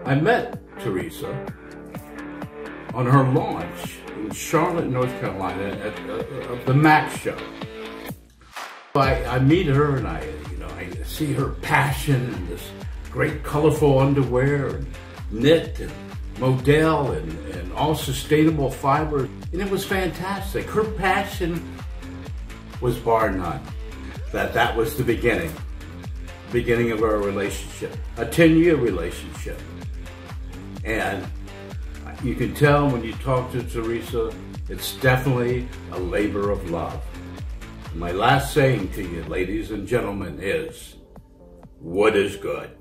I met Teresa on her launch in Charlotte, North Carolina at the MAC show. I meet her and I see her passion and this great colorful underwear and knit and modal and all sustainable fiber. And it was fantastic. Her passion was bar none. That was the beginning of our relationship, a 10-year relationship. And you can tell when you talk to Teresa, it's definitely a labor of love. My last saying to you, ladies and gentlemen, is, wood is good.